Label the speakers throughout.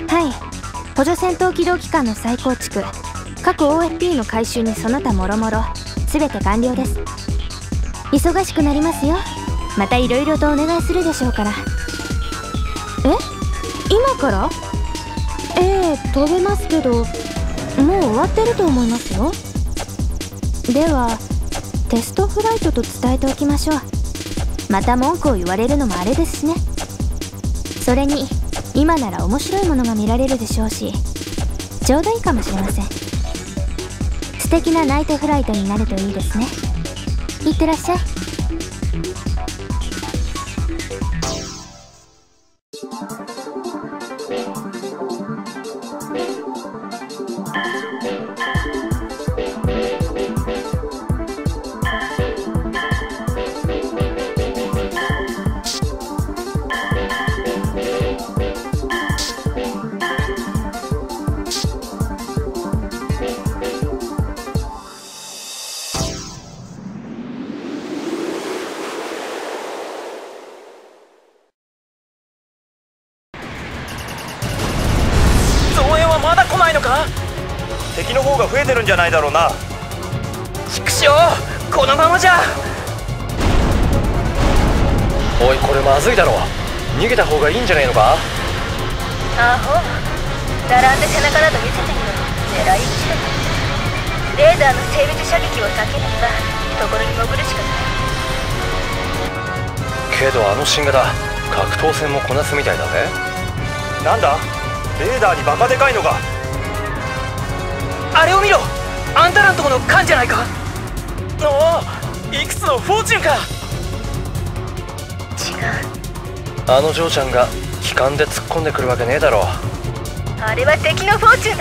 Speaker 1: はい。補助戦闘機動機関の再構築、各 OFP の回収にその他もろもろ全て完了です。忙しくなりますよ。また色々とお願いするでしょうから。今から？飛べますけど、もう終わってると思いますよ。ではテストフライトと伝えておきましょう。また文句を言われるのもあれですしね。それに今なら面白いものが見られるでしょうし、ちょうどいいかもしれません。素敵なナイトフライトになるといいですね。いってらっしゃい。
Speaker 2: 敵の方が増えてるんじゃないだろうな。
Speaker 3: 畜生、このままじゃ。おい、これまずいだろ。逃げた方がいいんじゃねえのか。
Speaker 4: アホ、並んで背中など見せてみろ。狙い撃ちだ。レーザーの生物射撃を避ければ懐に潜るしかない。
Speaker 3: けどあの新型格闘戦もこなすみたいだぜ。
Speaker 2: なんだ、レーダーにバカでかいのが。
Speaker 3: あれを見ろ、あんたらんとこの缶じゃないか。
Speaker 2: ああ、いくつのフォーチュンか。
Speaker 4: 違う。
Speaker 3: あの嬢ちゃんが機関で突っ込んでくるわけねえだろ。
Speaker 4: あれは敵のフォーチュンだ。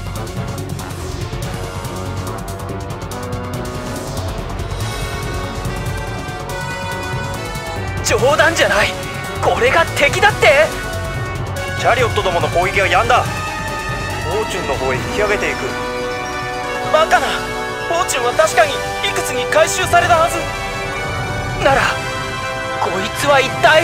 Speaker 3: 冗談じゃない、これが敵だって。
Speaker 2: チャリオットどもの攻撃が止んだ。フォーチュンの方へ引き上げていく。
Speaker 3: バカな、フォーチュンは確かにいくつに回収されたはずなら、こいつは一体。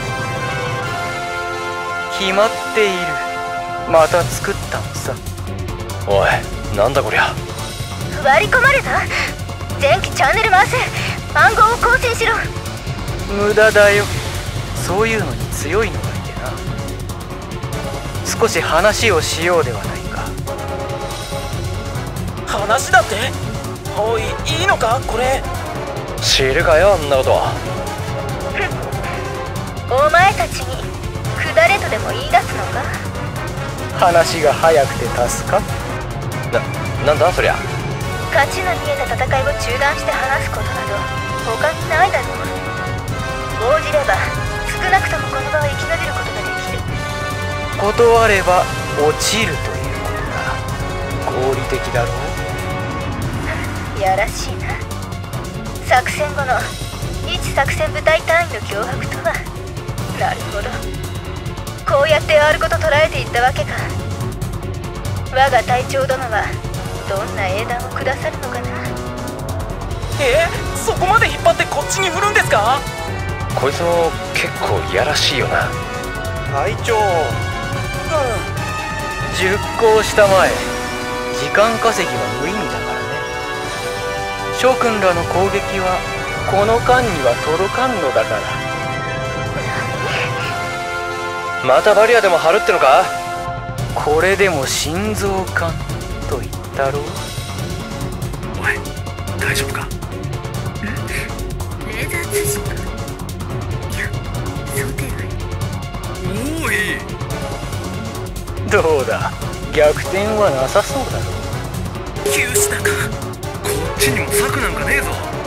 Speaker 3: 決まっている。また作ったのさ。おい、なんだこりゃ。
Speaker 4: 割り込まれた。前期チャンネル回せ。暗号を更新しろ。
Speaker 3: 無駄だよ、そういうのに強いのがいてな。少し話をしようではないか。
Speaker 2: 話だって。おい、いいのかこれ。
Speaker 3: 知るかよ、あんなこと。
Speaker 4: お前たちに下れとでも言い出すのか。
Speaker 3: 話が早くて助かっ。なんだそりゃ。
Speaker 4: 勝ちの見えた戦いを中断して話すことなど他にないだろう。応じれば少なくともこの場を生き延びることができる。
Speaker 3: 断れば落ちるということだ。合理的だろう。
Speaker 4: やらしいな。作戦後の一作戦部隊単位の脅迫とは。なるほど、こうやってあること捉えていったわけか。我が隊長殿はどんな英断を下さるのかな。
Speaker 2: そこまで引っ張ってこっちに振るんですか。
Speaker 3: こいつも結構いやらしいよな。
Speaker 2: 隊長。
Speaker 3: 熟考したまえ。時間稼ぎは無意味だからね。諸君らの攻撃はこの間には届かんのだから。またバリアでも張るってのか。これでも心臓管と言ったろう。
Speaker 2: おい、大丈夫か。
Speaker 4: レーザー通信か。いや、想定外。
Speaker 2: おい、
Speaker 3: どうだ、逆転はなさそうだろう。
Speaker 2: 九死だか。こっちにも策なんかねえぞ。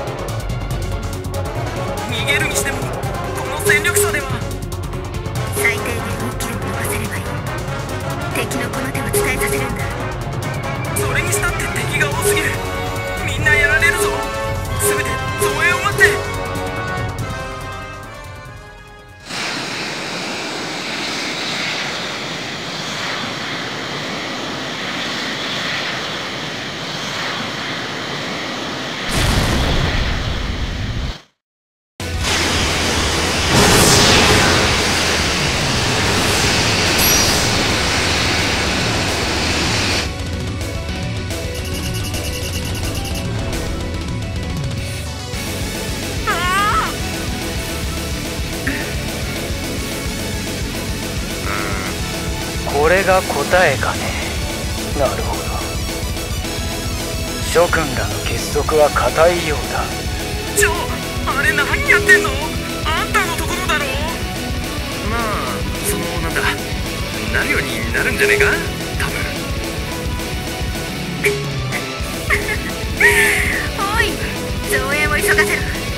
Speaker 2: 逃げるにしてもこの戦力差では。
Speaker 4: 最低限1機でも逃せればいい。敵のこの手を伝えさせるんだ。
Speaker 2: それにしたって敵が多すぎる。みんなやられるぞ。せめて増援を待って。
Speaker 3: れが答えかね。なるほど。諸君らの結束は固いようだ。
Speaker 2: あれ何やってんの？あんたのところだろ。まあなんだ、なるようになるんじゃねえか、多分。
Speaker 4: おい、増援を急がせる。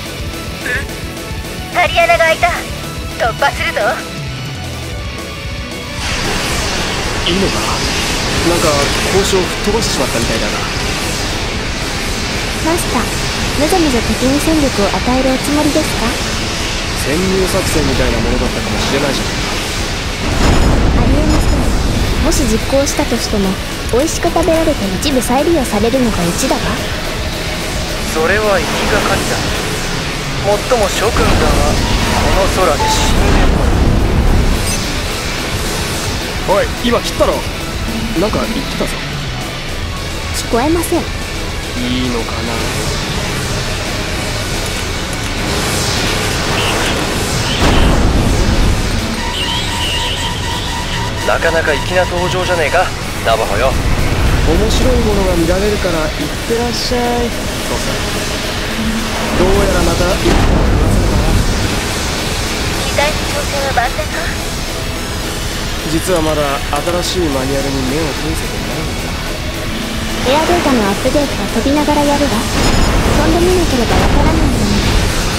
Speaker 4: タリアナが開いた。突破するぞ。
Speaker 5: いいのか？なんか交渉吹っ飛ばしてしまったみたいだな。
Speaker 1: マスター、むざむざ敵に戦力を与えるおつもりですか？
Speaker 5: 潜入作戦みたいなものだったかもしれないじゃないか。
Speaker 1: ありえません。もし実行したとしても美味しく食べられて一部再利用されるのがうちだわ。
Speaker 3: それは言いがかりだ。もっとも諸君らはこの空で死んでも
Speaker 5: おい、今切ったろ。なんか言ってたぞ。
Speaker 1: 聞こえません。
Speaker 5: いいのかな。
Speaker 3: なかなか粋な登場じゃねえか、ナバホよ。
Speaker 5: 面白いものが見られるから行ってらっしゃい。そうさ。どうやらまた一歩話せるかな。
Speaker 4: 機体の調整は万全か？
Speaker 5: 実はまだ新しいマニュアルに目を通せてないんだ。
Speaker 1: エアデータのアップデートは飛びながらやるわ。飛んでみなければわからないのに。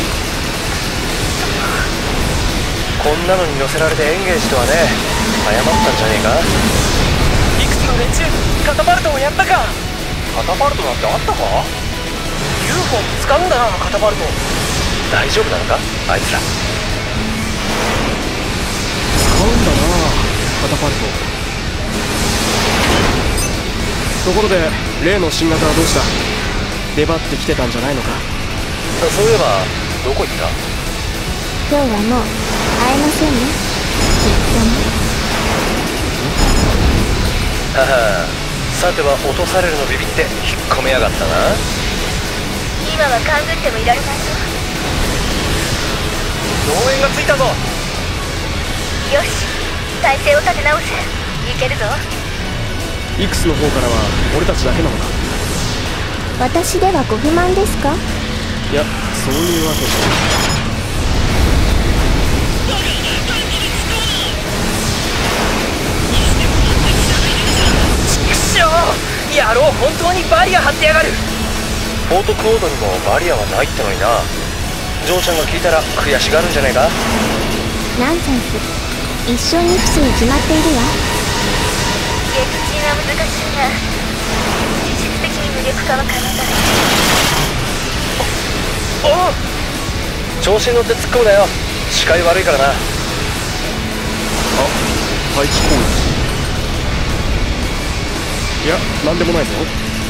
Speaker 3: こんなのに乗せられてエンゲージとはね。早まったんじゃねえか。いくつの連中カタパルトをやったか。カタパルトなんてあったか。 UFO 使うんだな、カタパルト。大丈夫なのかあいつら。
Speaker 5: 使うんだな、カタパルト。ところで例の新型はどうした？出張ってきてたんじゃないのか。
Speaker 3: そういえばどこ行った？
Speaker 1: 今日はもう会えませんね、きっとね。
Speaker 3: はは、さては落とされるのビビって引っ込めやがったな。
Speaker 4: 今は勘ぐってもいられないぞ。
Speaker 3: 増援がついたぞ。
Speaker 4: よし、体勢を立て直す。いけるぞ。
Speaker 5: イクスの方からは俺たちだけなのか。
Speaker 1: 私ではご不満ですか？
Speaker 5: いや、そういうわけじゃ。
Speaker 3: 野郎、本当にバリア張ってやがる。フォートクオードにもバリアはないってのにな。ジョーちゃんが聞いたら悔しがるんじゃねえか。
Speaker 1: ナンセンス。一生に伏すに決まっているわ。
Speaker 4: 撃沈は難しいが実質的に無力化は可能だ。
Speaker 3: おう、調子に乗って突っ込むなよ。視界悪いからな。
Speaker 5: あ、配置攻撃。いや、なんでもないぞ。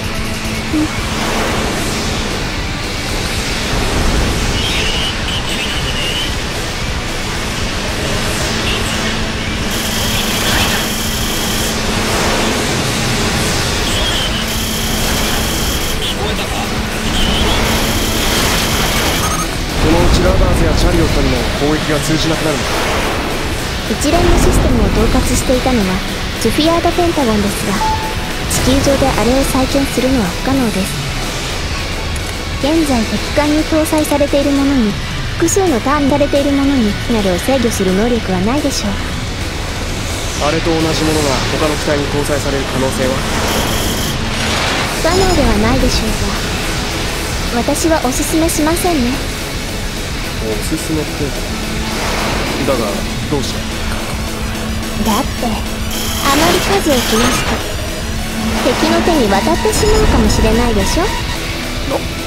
Speaker 5: このうちラダーズやチャリオットにも攻撃が通じなくなるのか。
Speaker 1: 一連のシステムを統括していたのはジュフィアード・ペンタゴンですが、地球上であれを再建するのは不可能です。現在敵艦に搭載されているものに複数のターンされているものになどを制御する能力はないでしょう。
Speaker 5: あれと同じものが他の機体に搭載される可能性は？
Speaker 1: 不可能ではないでしょうが、私はおすすめしませんね。
Speaker 5: おすすめって。だがどうして？
Speaker 1: だってあまり数を気にして敵の手に渡ってしまうかもしれないでしょ。
Speaker 5: なるほど。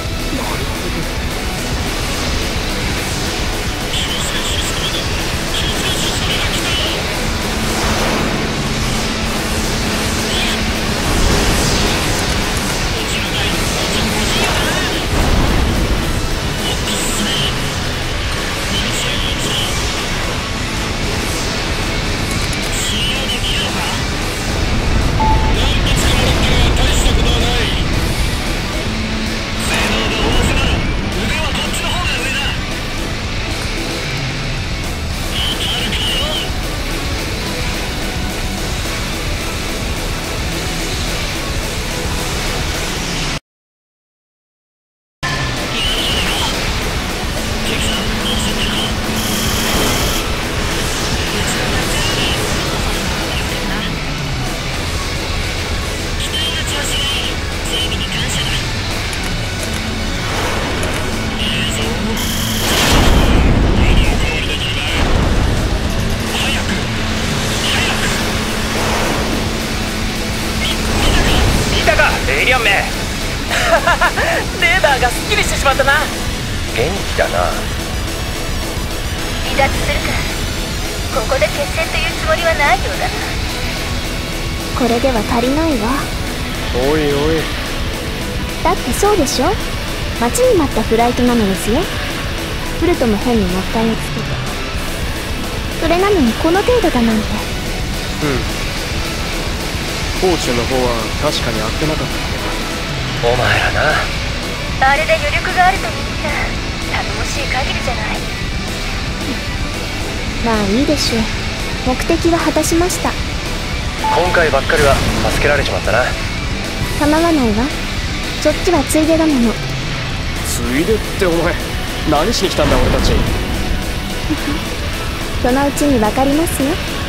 Speaker 2: 大したことはない。
Speaker 3: リオンめレーダーがすっきりしてしまったな。元気だな。
Speaker 4: 離脱するか。ここで決戦というつもりはないようだな。
Speaker 1: これでは足りないわ。
Speaker 5: おいおい、
Speaker 1: だってそうでしょ、待ちに待ったフライトなのですよ。フルトも変にもったいをつけて、それなのにこの程度だなんて。
Speaker 5: フォーチュンの方は確かに合ってなかった。
Speaker 3: お前らな。
Speaker 4: あれで余力があるといいな。頼もしい限りじゃない。
Speaker 1: まあいいでしょう。目的は果たしました。
Speaker 3: 今回ばっかりは助けられちまったな。
Speaker 1: 構わないわ。そっちはついでだもの。
Speaker 5: ついでってお前何しに来たんだ俺たち。
Speaker 1: そのうちに分かりますよ。